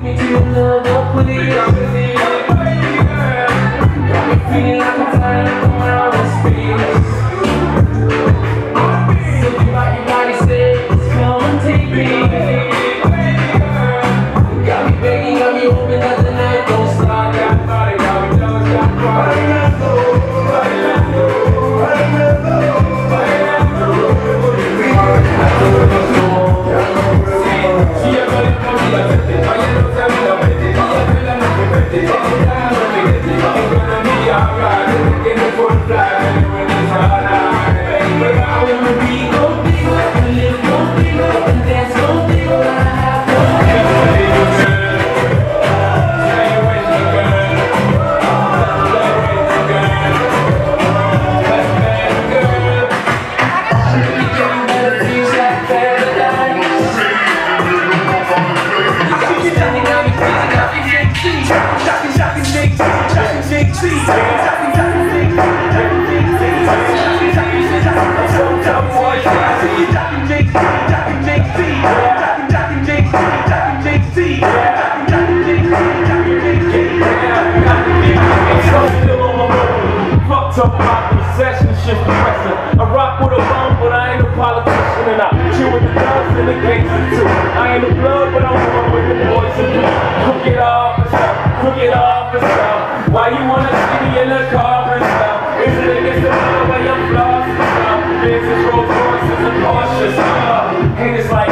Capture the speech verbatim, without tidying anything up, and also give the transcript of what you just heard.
me to your love, don't put it on me. Got me feeling like I'm flying up on my own space. Something about your body says, come and take me. Got me begging, got me hoping that the night don't stop. Talk about the recession, shit's depressing. I rock with a bum, but I ain't a politician, and I chill with the thugs and the gangsters too. I ain't a blood, but I'm one with the boys and blue. Cook it off and stuff, cook it off and stuff. Why you wanna see me in the car and stuff? Is it against the law where you're flossing and stuff? This is Rolls Royces and Porsches, uh. Haters like